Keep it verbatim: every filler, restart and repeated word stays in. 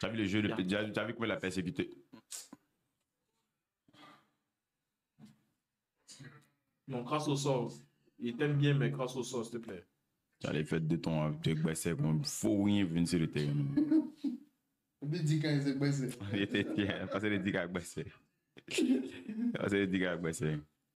Tu as vu le jeu de. Tu as, tu as vu comment il a persécuté. Non, grâce au sort. Il t'aime bien, mais grâce au sort, s'il te plaît. Tu as les fêtes de ton Gbessé, comme faut rien venir sur le terrain. Il dit quand il s'est blessé. Il était tiens, parce que il dit qu'il a Gbessé. Parce que il dit qu'il a Gbessé.